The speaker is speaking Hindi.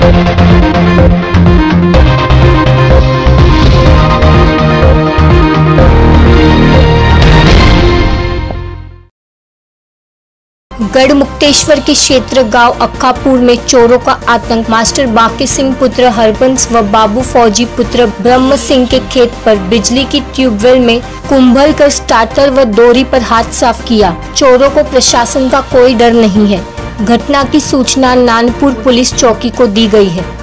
गढ़मुक्तेश्वर के क्षेत्र गांव अक्कापुर में चोरों का आतंक। मास्टर बाकी सिंह पुत्र हरबंस व बाबू फौजी पुत्र ब्रह्म सिंह के खेत पर बिजली की ट्यूबवेल में कुंभल कर स्टार्टर व डोरी पर हाथ साफ किया। चोरों को प्रशासन का कोई डर नहीं है। घटना की सूचना नानपुर पुलिस चौकी को दी गई है।